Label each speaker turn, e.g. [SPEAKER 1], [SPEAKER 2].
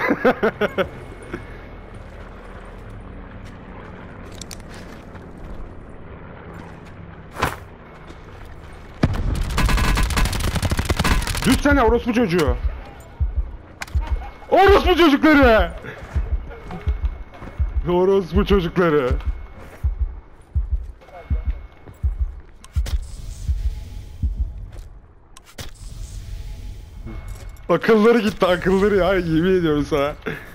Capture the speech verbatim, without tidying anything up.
[SPEAKER 1] Düşsene orospu çocuğu. Orospu çocukları. Orospu çocukları. Akılları gitti, akılları ya, yemin ediyorum sana.